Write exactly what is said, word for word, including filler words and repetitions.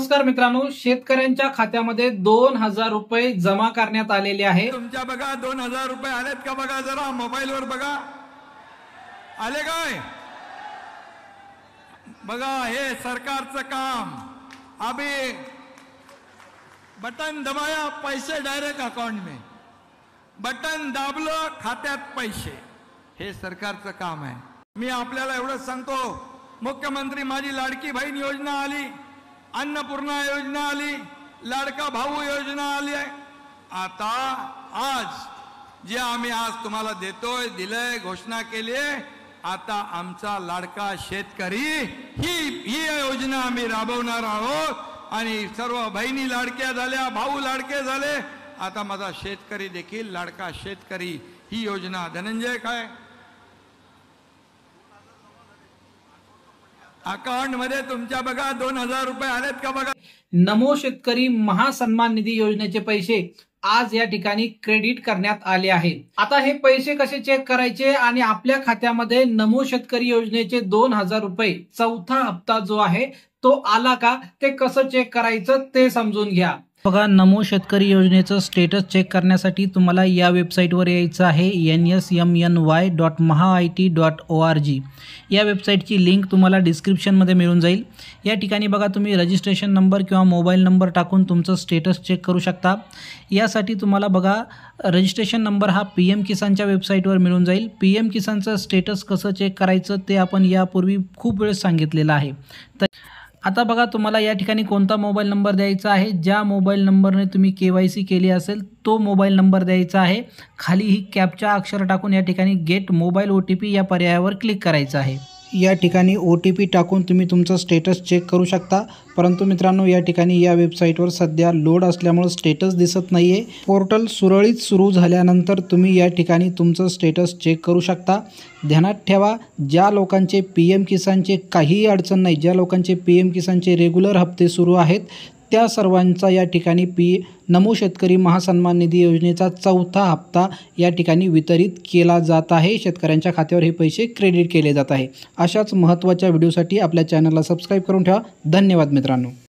नमस्कार मित्रांनो, शेतकऱ्यांच्या खात्यामध्ये दोन हजार रुपये जमा करण्यात आलेले आहे। तुमच्या बघा दोन हजार रुपये आलेत का बघा, जरा मोबाईलवर बघा आले काय बघा। हे सरकारचं काम, अभी बटन दबाया पैसे डायरेक्ट अकाउंट में, बटन दाबलं खात्यात पैसे, हे सरकारचं काम आहे। मी आपल्याला एवढं सांगतो, मुख्यमंत्री माझी लाडकी बहीण योजना आली, अन्नपूर्णा योजना आली, लाडका भाऊ योजना आली आहे। आता आज जे आम्ही आज तुम्हाला देतोय, दिलंय, घोषणा केली, आता आमचा लाडका शेतकरी ही ही योजना आम्ही राबवणार आहोत आणि सर्व बहिणी लाडक्या झाल्या, भाऊ लाडके झाले, आता माझा शेतकरी देखील लाडका शेतकरी ही योजना। धनंजय काय अकाउंट मध्ये तुमच्या बघा दोन हजार रुपये आलेत का बघा। नमो शेतकरी महासन्मान निधी योजनेचे पैसे आज या ठिकाणी क्रेडिट करण्यात आले आहेत। आता हे पैसे कसे चेक करायचे आणि आपल्या खात्यामध्ये नमो शेतकरी योजनेचे दोन हजार रुपये चौथा हप्ता जो आहे तो आला का, ते कसं चेक करायचं ते समजून घ्या। बघा, नमो शेतकरी योजनेचं स्टेटस चेक करण्यासाठी तुम्हाला या वेबसाईटवर यायचं आहे, N S M N Y dot Maha I T dot O R G. या वेबसाईटची लिंक तुम्हाला डिस्क्रिप्शनमध्ये मिळून जाईल। या ठिकाणी बघा, तुम्ही रजिस्ट्रेशन नंबर किंवा मोबाईल नंबर टाकून तुमचं स्टेटस चेक करू शकता। यासाठी तुम्हाला बघा, रजिस्ट्रेशन नंबर हा पी एम किसानच्या वेबसाईटवर मिळून जाईल। पी एम किसानचं स्टेटस कसं चेक करायचं ते आपण यापूर्वी खूप वेळेस सांगितलेलं आहे। तर आता बघा, तुम्हाला या ठिकाणी कोणता मोबाईल नंबर द्यायचा आहे, ज्या मोबाईल नंबरने तुम्ही के वाय सी केली असेल तो मोबाईल नंबर द्यायचा आहे। खाली ही कॅप्चा अक्षर टाकून या ठिकाणी get mobile O T P या पर्यायावर क्लिक करायचं आहे। या ठिकाणी ओ टी पी टाकून तुम्ही तुमचं स्टेटस चेक करू शकता। परंतु मित्रांनो, या ठिकाणी या वेबसाईटवर सध्या लोड असल्यामुळे स्टेटस दिसत नाही आहे। पोर्टल सुरळीत सुरू झाल्यानंतर तुम्ही या ठिकाणी तुमचं स्टेटस चेक करू शकता। ध्यानात ठेवा, ज्या लोकांचे पी एम किसानचे काहीही अडचण नाही, ज्या लोकांचे पी एम किसानचे रेग्युलर हप्ते सुरू आहेत, त्या सर्वांचा या ठिकाणी पी नमो शेतकरी महासन्मान निधी योजनेचा चौथा हप्ता या ठिकाणी वितरित केला जात आहे। शेतकऱ्यांच्या खात्यावर हे पैसे क्रेडिट केले जात आहे। अशाच महत्त्वाच्या व्हिडिओसाठी आपल्या चॅनलला सबस्क्राईब करून ठेवा। धन्यवाद मित्रांनो।